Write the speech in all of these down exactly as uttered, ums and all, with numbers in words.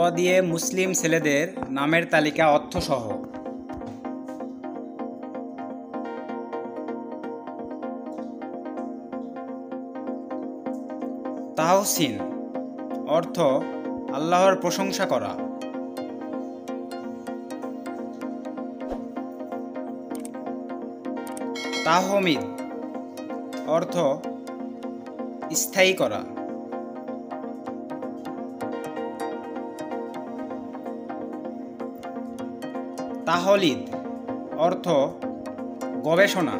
দিয়ে মুসলিম ছেলেদের নামের তালিকা অর্থসহ। তাহসিন অর্থ আল্লাহর প্রশংসা করা। তাহমিদ অর্থ স্থায়ী করা। তাহলিদ অর্থ গবেষণা।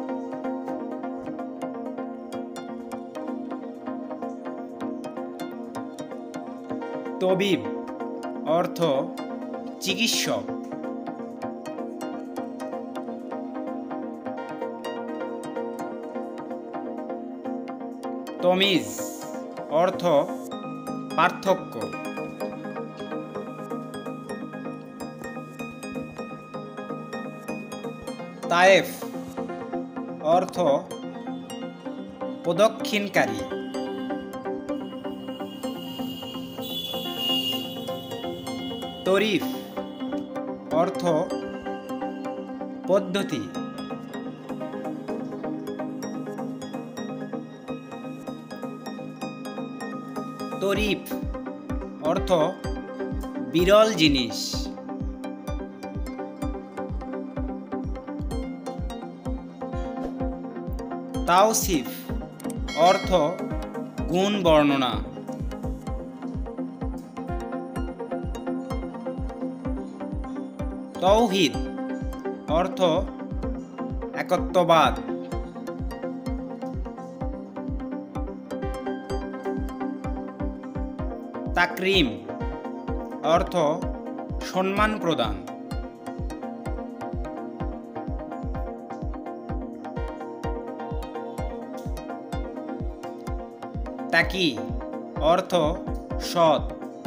তবিব অর্থ চিকিৎসক। তমিজ অর্থ পার্থক্য। তায়েফ অর্থ প্রদক্ষিণকারী। তরিফ অর্থ পদ্ধতি। তরিফ অর্থ বিরল জিনিস। তাওসিফ অর্থ গুণ বর্ণনা। তৌহিদ অর্থ একত্ববাদ। তাকরিম অর্থ সম্মান প্রদান। তাকি অর্থ সৎ।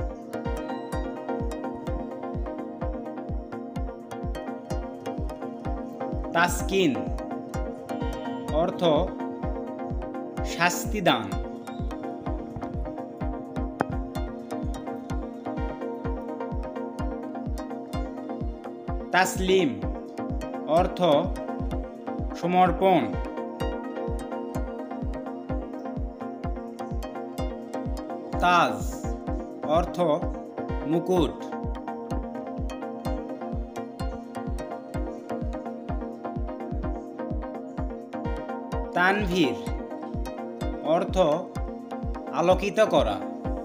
তাসকিন অর্থ শাস্তিদান। তাসলিম অর্থ সমর্পণ। তাজ অর্থ মুকুট। তানভীর অর্থ আলোকিত করা।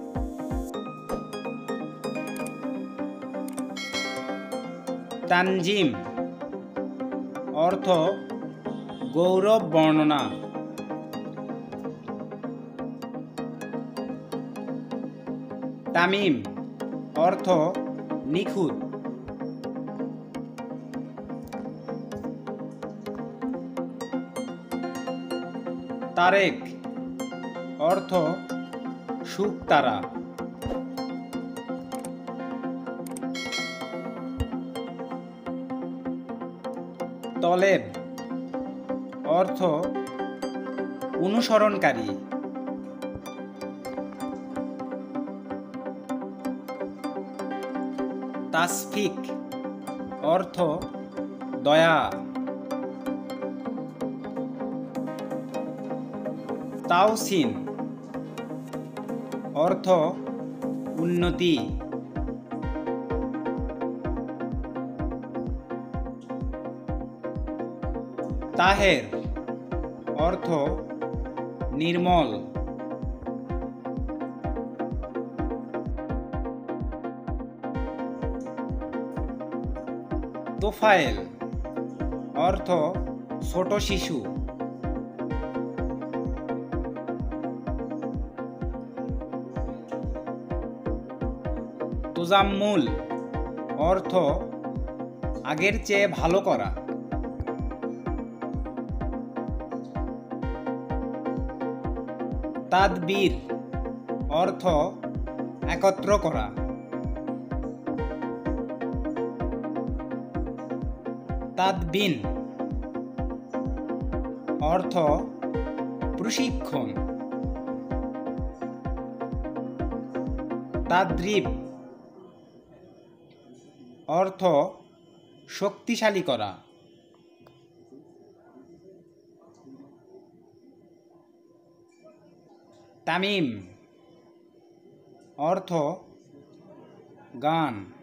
তানজিম অর্থ গৌরব বর্ণনা। তামিম অর্থ নিখুঁত। তারেক অর্থ শুকতারা। তলেব অর্থ অনুসরণকারী। তাসফিক অর্থ দয়া। তাওসিন অর্থ উন্নতি। তাহের অর্থ নির্মল। তোফায়েল অর্থ ছোট শিশু। তোজাম্মুল অর্থ আগের চেয়ে ভালো করা। তাদবীর অর্থ একত্র করা। তাদবিন অর্থ প্রশিক্ষণ। তাদ্রিব অর্থ শক্তিশালী করা। তামিম অর্থ গান।